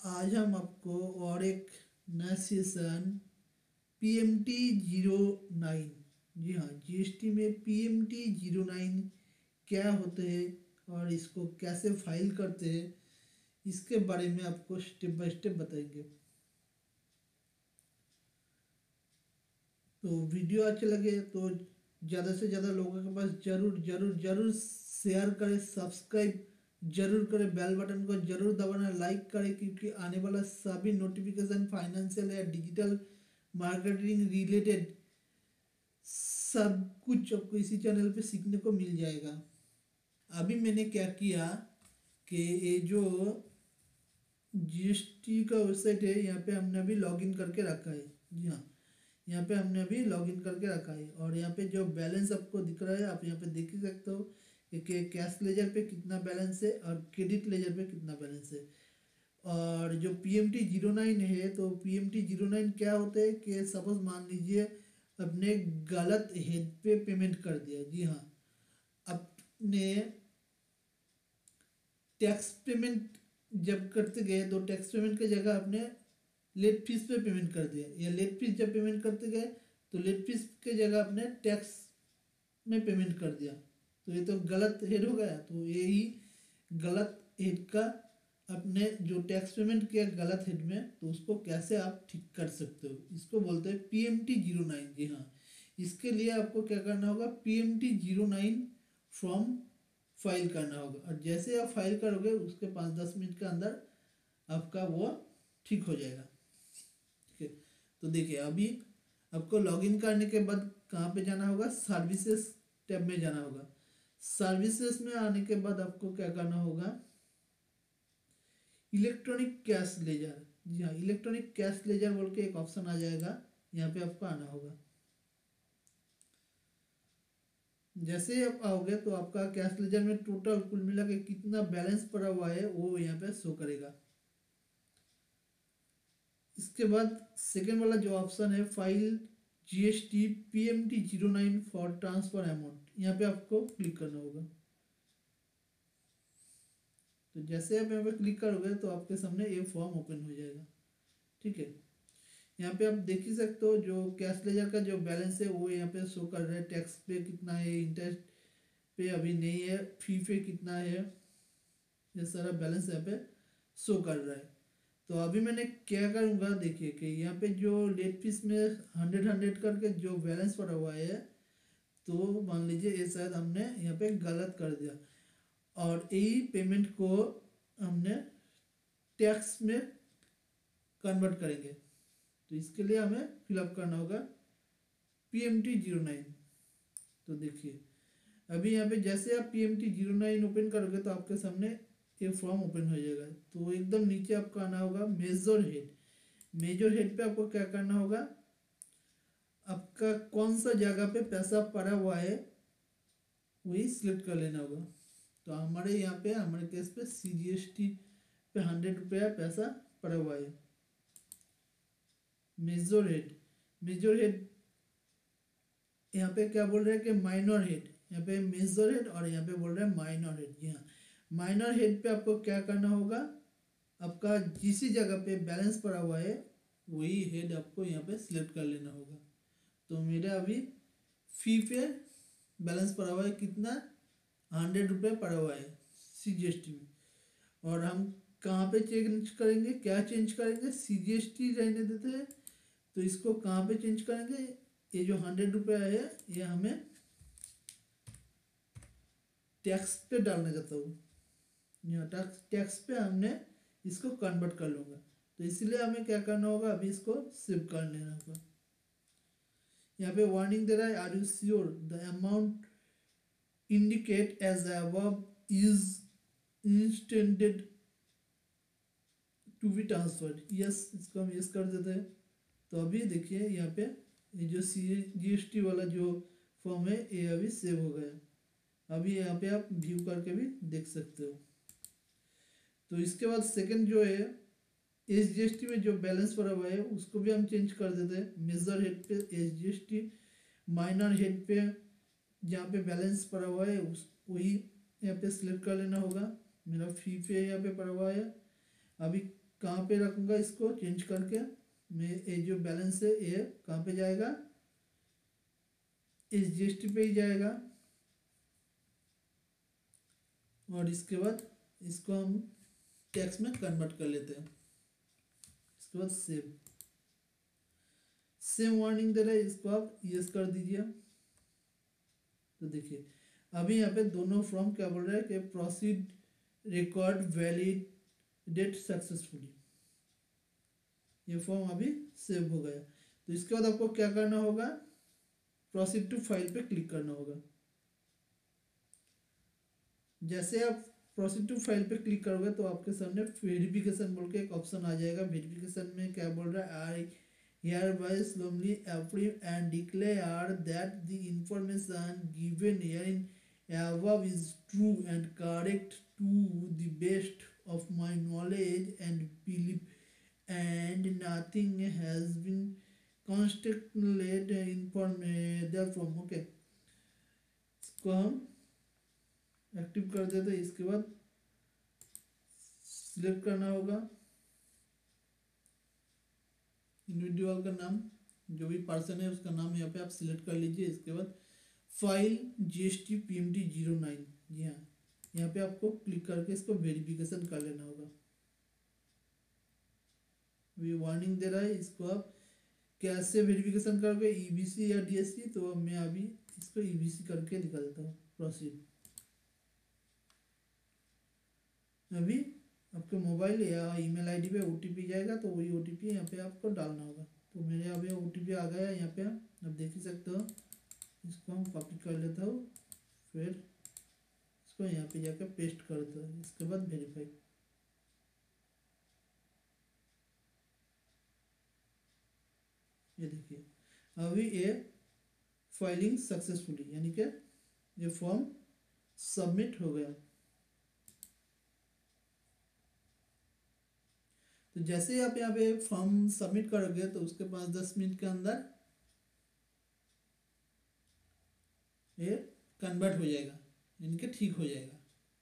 आज हम आपको और एक नया सेशन PMT-09, जी हाँ, जीएसटी में PMT-09 क्या होते हैं और इसको कैसे फाइल करते हैं इसके बारे में आपको स्टेप बाय स्टेप बताएंगे। तो वीडियो अच्छे लगे तो ज़्यादा से ज़्यादा लोगों के पास जरूर जरूर जरूर शेयर करें, सब्सक्राइब जरूर करें, बेल बटन को जरूर दबाना, लाइक करें, क्योंकि आने वाला सभी नोटिफिकेशन फाइनेंशियल या डिजिटल मार्केटिंग रिलेटेड सब कुछ आपको इसी चैनल पे सीखने को मिल जाएगा। अभी मैंने क्या किया कि ये जो जीएसटी का वेबसाइट है यहाँ पे हमने अभी लॉगिन करके रखा है। जी हाँ, यहाँ पे हमने अभी लॉगिन करके रखा है और यहाँ पे जो बैलेंस आपको दिख रहा है आप यहाँ पे देख ही सकते हो कि कैश लेजर पे कितना बैलेंस है और क्रेडिट लेजर पे कितना बैलेंस है। और जो PMT-09 है, तो PMT-09 क्या होता है कि सपोज मान लीजिए अपने गलत हेड पे पेमेंट कर दिया। जी हाँ, अपने टैक्स पेमेंट जब करते गए तो टैक्स पेमेंट की जगह आपने लेट फीस पे पेमेंट कर दिया, या लेट फीस जब पेमेंट करते गए तो लेट फीस के जगह आपने टैक्स में पेमेंट कर दिया, तो ये तो गलत हेड हो गया। तो यही गलत हेड का अपने जो टैक्स पेमेंट किया गलत हेड में, तो उसको कैसे आप ठीक कर सकते हो, इसको बोलते हैं PMT-09। जी हाँ, इसके लिए आपको क्या करना होगा, PMT-09 फॉर्म फाइल करना होगा और जैसे आप फाइल करोगे उसके 5-10 मिनट के अंदर आपका वो ठीक हो जाएगा। ठीक है, तो देखिए अभी आपको लॉगिन करने के बाद कहाँ पे जाना होगा, सर्विसेज टैब में जाना होगा। सर्विसेज में आने के बाद आपको क्या करना होगा, इलेक्ट्रॉनिक कैश लेजर। जी हाँ, इलेक्ट्रॉनिक कैश लेजर बोल के एक ऑप्शन आ जाएगा, यहाँ पे आपको आना होगा। जैसे आप आओगे तो आपका कैश लेजर में टोटल कुल मिला के कितना बैलेंस पड़ा हुआ है वो यहाँ पे शो करेगा। इसके बाद सेकेंड वाला जो ऑप्शन है, file GST PMT-09 for transfer amount, यहाँ पे आपको क्लिक करना होगा। तो जैसे आप यहाँ पे क्लिक करोगे तो आपके सामने ये फॉर्म ओपन हो जाएगा। ठीक है, यहाँ पे आप देख ही सकते हो जो कैश लेजर का जो बैलेंस है वो यहाँ पे शो कर रहा है। टैक्स पे कितना है, इंटरेस्ट पे अभी नहीं है, फी पे कितना है, ये सारा बैलेंस यहाँ पे शो कर रहा है। तो अभी मैंने क्या करूँगा, देखिए कि यहाँ पे जो लेट फीस में 100 करके जो बैलेंस पड़ा हुआ है, तो मान लीजिए ये शायद हमने यहाँ पे गलत कर दिया और यही पेमेंट को हमने टैक्स में कन्वर्ट करेंगे। तो इसके लिए हमें फिलअप करना होगा PMT-09। तो देखिए अभी यहाँ पे जैसे आप PMT-09 ओपन करोगे तो आपके सामने ये फॉर्म ओपन हो जाएगा। तो एकदम नीचे आपको आना होगा मेजर हेड। मेजर हेड पे आपको क्या करना होगा, आपका कौन सा जगह पे पैसा पड़ा हुआ है वही सिलेक्ट कर लेना होगा। तो हमारे यहाँ पे हमारे केस पे CGST पे 100 रुपया पैसा पड़ा हुआ है। मेजर हेड, मेजर हेड यहाँ पे क्या बोल रहे हैं कि माइनर हेड, यहाँ पे मेजर हेड और यहाँ पे बोल रहे हैं माइनर हेड। जी हाँ, माइनर हेड पे आपको क्या करना होगा, आपका जिस जगह पे बैलेंस पड़ा हुआ है वही हेड आपको यहाँ पे सिलेक्ट कर लेना होगा। तो मेरा अभी फी पे बैलेंस पड़ा हुआ है कितना, 100 रुपये पड़ा हुआ है CGST में। और हम कहाँ पे चेंज करेंगे, क्या चेंज करेंगे, CGST रहने देते हैं। तो इसको कहाँ पे चेंज करेंगे, ये जो 100 रुपया है ये हमें टैक्स पे डालना चाहता हूँ, यहाँ टैक्स पे हमने इसको कन्वर्ट कर लूँगा। तो इसलिए हमें क्या करना होगा, अभी इसको सेव कर लेना होगा। यहाँ पे वार्निंग दे रहा है, are you sure the amount indicate as above is intended to be transferred, yes, इसको हम यस कर देते हैं। तो अभी देखिए यहाँ पे ये जो GST वाला जो फॉर्म है ये अभी सेव हो गया। अभी यहाँ पे आप व्यू करके भी देख सकते हो। तो इसके बाद सेकंड जो है SGST में जो बैलेंस पड़ा हुआ है उसको भी हम चेंज कर देते हैं। मेजर हेड पे SGST, माइनर हेड पे जहाँ पे बैलेंस पड़ा हुआ है उस वही यहाँ पे सिलेक्ट कर लेना होगा। मेरा फी पे यहाँ पे पड़ा हुआ है। अभी कहाँ पे रखूँगा, इसको चेंज करके मैं ये जो बैलेंस है ये कहाँ पे जाएगा, इस जीएसटी पे ही जाएगा। और इसके बाद इसको हम टैक्स में कन्वर्ट कर लेते हैं। इसके बाद सेम वार्निंग दे रहा है, इसको आप यस कर दीजिए। तो देखिए अभी यहाँ पे दोनों फॉर्म क्या बोल रहा है कि प्रोसीड रिकॉर्ड वैलिडेट सक्सेसफुली, ये फॉर्म अभी सेव हो गया। तो इसके बाद आपको क्या करना होगा, प्रोसीड टू फाइल पे क्लिक करना होगा। जैसे आप प्रोसीड टू फाइल पे क्लिक करोगे तो आपके सामने वेरिफिकेशन बोल के एक ऑप्शन आ जाएगा। वेरिफिकेशन में क्या बोल रहा है, I hereby solemnly approve and declare that the information given herein above is true and correct to the best of my knowledge and belief, and nothing has been constantly informed therefrom। Okay, इसको हम active कर देते हैं। इसके बाद select करना होगा individual का नाम, जो भी पर्सन है उसका नाम यहाँ पे आप सिलेक्ट कर लीजिए। इसके बाद फाइल GST PMT 09, जी हाँ, यहाँ पे आपको क्लिक करके इसको वेरिफिकेशन कर लेना होगा। ये वार्निंग दे रहा है, इसको आप कैसे वेरिफिकेशन करोगे, EBC या DSC। तो मैं अभी इसको EBC करके निकालता हूँ। प्रोसीड, अभी आपके मोबाइल या ईमेल आईडी पे OTP जाएगा, तो वही OTP यहाँ पे आपको डालना होगा। तो मेरे अभी OTP आ गया है यहाँ पे, आप देख ही सकते हो। इसको हम कॉपी कर लेता हूँ, फिर इसको यहाँ पे जाकर पेस्ट कर देता हूँ। इसके बाद वेरीफाई, ये देखिए अभी ये फाइलिंग सक्सेसफुली, यानी कि ये फॉर्म सबमिट हो गया। तो जैसे ही आप यहाँ पे फॉर्म सबमिट करोगे तो उसके 5-10 मिनट के अंदर ये कन्वर्ट हो जाएगा, यानी कि ठीक हो जाएगा।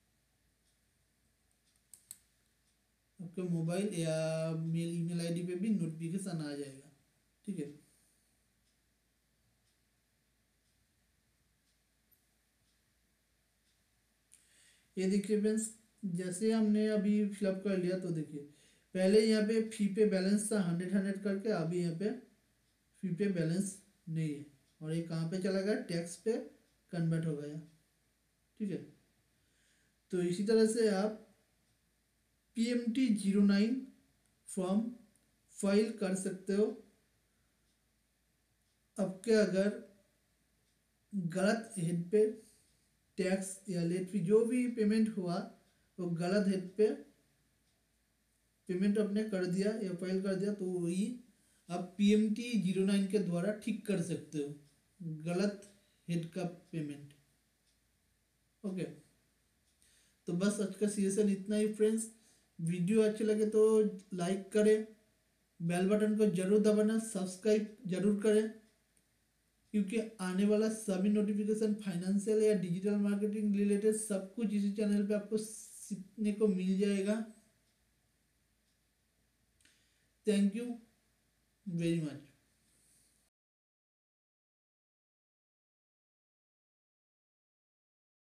आपके मोबाइल या मेल ईमेल आईडी पे भी नोटिफिकेशन आ जाएगा। ठीक है, ये देखिए फ्रेंड्स, जैसे हमने अभी फिलअप कर लिया तो देखिए पहले यहाँ पे फी पे बैलेंस था 100 करके, अभी यहाँ पे फी पे बैलेंस नहीं है। और ये कहाँ पे चला गया, टैक्स पे कन्वर्ट हो गया। ठीक है, तो इसी तरह से आप PMT 09 फॉर्म फाइल कर सकते हो। आपके अगर गलत हेड पे टैक्स या लेट फी जो भी पेमेंट हुआ वो गलत हेड पे पेमेंट आपने कर दिया या फाइल कर दिया, तो वही आप PMT 09 के द्वारा ठीक कर सकते हो गलत हेड का पेमेंट। ओके, तो बस आज का सेशन इतना ही फ्रेंड्स। वीडियो अच्छे लगे तो लाइक करें, बेल बटन को जरूर दबाना, सब्सक्राइब जरूर करें, क्योंकि आने वाला सभी नोटिफिकेशन फाइनेंशियल या डिजिटल मार्केटिंग रिलेटेड सब कुछ इसी चैनल पे आपको सीखने को मिल जाएगा। Thank you very much.